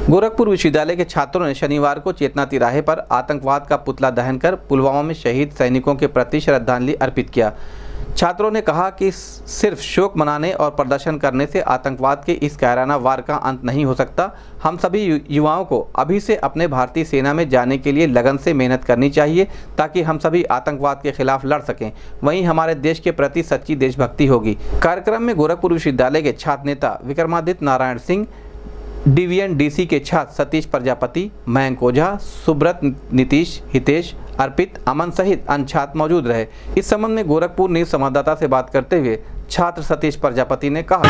गोरखपुर विश्वविद्यालय के छात्रों ने शनिवार को चेतना तिराहे पर आतंकवाद का पुतला दहन कर पुलवामा में शहीद सैनिकों के प्रति श्रद्धांजलि अर्पित किया। छात्रों ने कहा कि सिर्फ शोक मनाने और प्रदर्शन करने से आतंकवाद के इस कायराना वार का अंत नहीं हो सकता। हम सभी युवाओं को अभी से अपने भारतीय सेना में जाने के लिए लगन से मेहनत करनी चाहिए ताकि हम सभी आतंकवाद के खिलाफ लड़ सकें। वहीं हमारे देश के प्रति सच्ची देशभक्ति होगी। कार्यक्रम में गोरखपुर विश्वविद्यालय के छात्र नेता विक्रमादित्य नारायण सिंह, डिवीजन डीसी के छात्र सतीश प्रजापति, मयंक ओझा, सुब्रत, नीतीश, हितेश, अर्पित, अमन सहित अन्य छात्र मौजूद रहे। इस संबंध में गोरखपुर न्यूज संवाददाता से बात करते हुए छात्र सतीश प्रजापति ने कहा,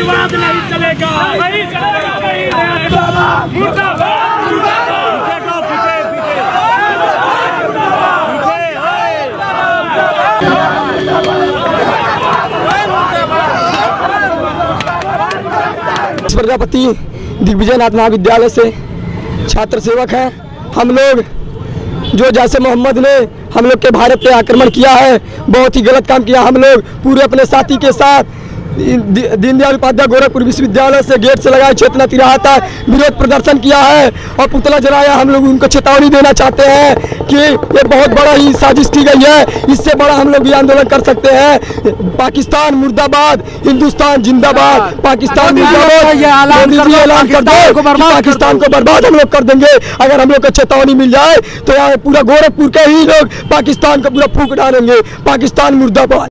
प्रजापति दिग्विजयनाथ महाविद्यालय से छात्र सेवक हैं। हम लोग जो जैसे मोहम्मद ने हम लोग के भारत पे आक्रमण किया है, बहुत ही गलत काम किया। हम लोग पूरे अपने साथी के साथ दीनदयाल उपाध्याय गोरखपुर विश्वविद्यालय से गेट से लगाए चेतना तिराहा तक विरोध प्रदर्शन किया है और पुतला जलाया। हम लोग उनको चेतावनी देना चाहते हैं कि ये बहुत बड़ा ही साजिश की गई है। इससे बड़ा हम लोग भी आंदोलन कर सकते हैं। पाकिस्तान मुर्दाबाद, हिंदुस्तान जिंदाबाद, पाकिस्तान मुर्दाबाद, ऐलान कर दो, पाकिस्तान को बर्बाद हम लोग कर देंगे। अगर हम लोग को चेतावनी मिल जाए तो यहाँ पूरा गोरखपुर के ही लोग पाकिस्तान को पूरा फूंक डालेंगे। पाकिस्तान मुर्दाबाद।